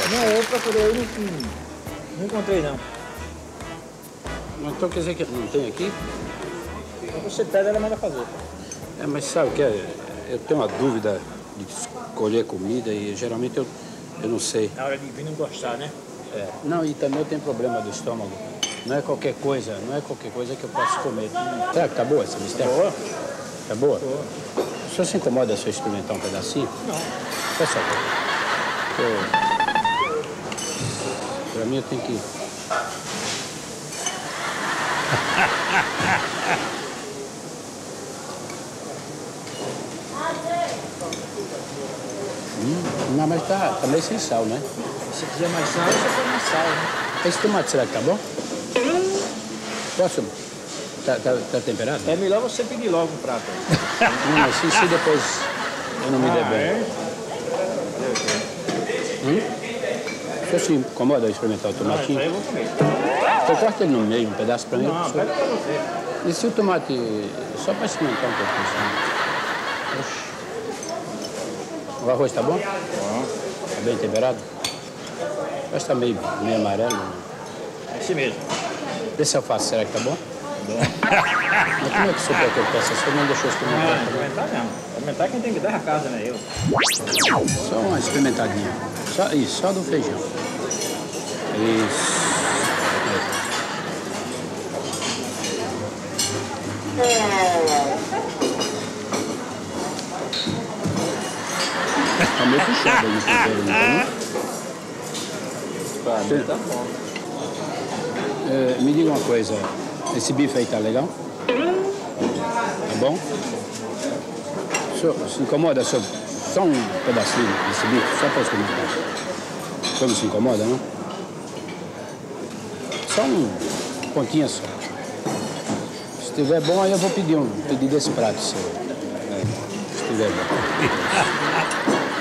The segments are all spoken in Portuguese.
Não, eu procurei, eu não encontrei, não. Então quer dizer que não tem aqui? Então você pega, ela manda fazer. É, mas sabe o que é? Eu tenho uma dúvida de escolher comida e geralmente eu não sei. Na hora de vir não gostar, né? É. Não, e também eu tenho problema do estômago. Não é qualquer coisa que eu posso comer. Será que tá boa essa bisteca? Boa. Tá boa? Boa. O senhor se incomoda se eu experimentar um pedacinho? Não. Pessoal, pra mim eu tenho que... Não, mas tá meio sem sal, né? Se quiser mais sal, você põe mais sal, né? Esse tomate, será que tá bom? Posso? Tá temperado? É melhor você pedir logo um prato aí. Não, mas se depois eu não me der bem. É? O senhor se incomoda de experimentar o tomatinho? Não, isso aí eu vou comer. Então corta ele no meio, um pedaço pra mim. Não, pega pra você. E se o tomate... Só pra experimentar um pouquinho. Oxi. O arroz tá bom? Bom. Tá bem temperado? Mas tá meio amarelo. É assim mesmo. Esse alface, será que tá bom? Bom. Mas como é que o senhor quer que eu peça? O senhor não deixou experimentar? Não, experimentar não. Experimentar quem tem que dar a casa, né? Eu. Só uma experimentadinha. Só isso, só do feijão. Isso. Tá meio puxado aí no tempero, né? Pra mim tá bom. Me diga uma coisa, esse bife aí tá legal? Tá bom? O senhor se incomoda só um pedacinho desse bife, só para experimentar? O senhor não se incomoda, não? Só um pontinho só. Se estiver bom, aí eu vou pedir desse prato seu. Se estiver bom.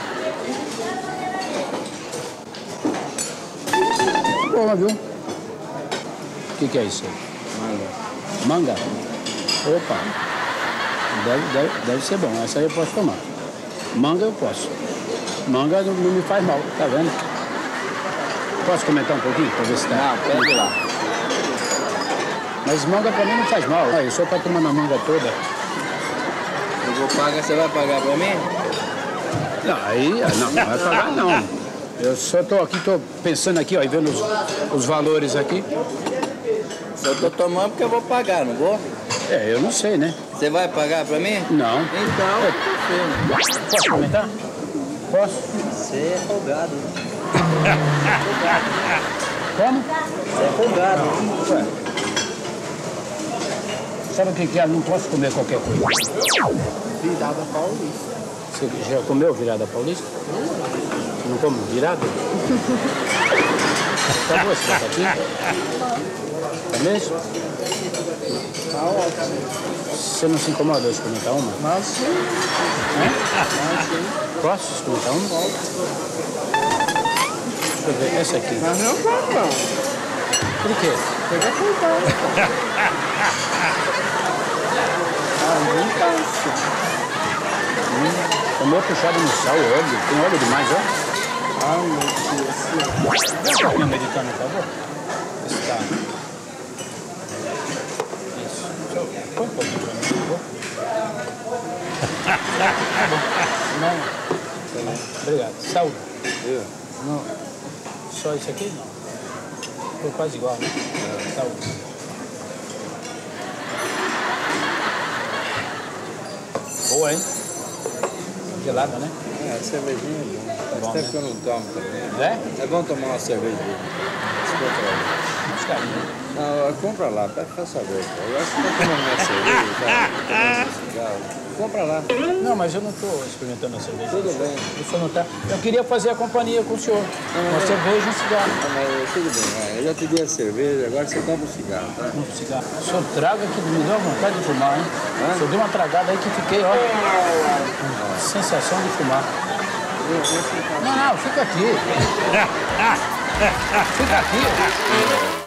Boa, viu? O que é isso? Manga. Manga? Opa. Deve ser bom. Essa aí eu posso tomar. Manga eu posso. Manga não me faz mal, tá vendo? Posso comentar um pouquinho pra ver se tá... Não, pede lá. Mas manga pra mim não faz mal. Aí, o senhor tá tomando a manga toda. Eu vou pagar, você vai pagar pra mim? Não, aí não vai pagar não. Eu só tô pensando aqui, ó, e vendo os valores aqui. Eu tô tomando porque eu vou pagar, não vou? É, eu não sei, né? Você vai pagar pra mim? Não. Então, Posso comentar? Posso? você é folgado. Como? Você é folgado. Ué. Sabe o que é? Não posso comer qualquer coisa. Virada paulista. Você já comeu virada paulista? Você não come virada? Tá boa esse batatinha? Tá mesmo? Tá ótimo. Você não se incomoda de experimentar uma? Mas sim. Mas sim. Posso experimentar uma? Deixa eu ver, essa aqui. Mas não pode não. Por quê? Pega cuidado. Não cansa. Tomou puxado no sal, óleo. Tem óleo demais, ó. Ai, meu Deus. Dá um pouquinho americano, por favor. Esse tá. Isso. Põe um pouquinho pra mim, por favor. Tá bom. Não. Obrigado. Saúde. Não. Só isso aqui? Não. Foi quase igual, né? Saúde. Boa, hein? Gelada, né? É, a cervejinha é bom. Faz Bom, tempo né? que eu não tomo também. É? É bom tomar uma cervejinha. Mas carinho. Não, compra lá, faz saber. Eu acho que tá tomando minha cerveja, tá tomando cigarro. Compra lá. Não, mas eu não estou experimentando a cerveja. Tudo bem. O senhor não tá... Eu queria fazer a companhia com o senhor. Uma cerveja e um cigarro. Ah, mas tudo bem, vai. Eu já te dei a cerveja, agora você compra o cigarro, tá? Um cigarro. O senhor traga que me deu vontade de fumar, hein? Hã? O senhor deu uma tragada aí que fiquei, ó, com sensação de fumar. Não, fica aqui. Fica aqui.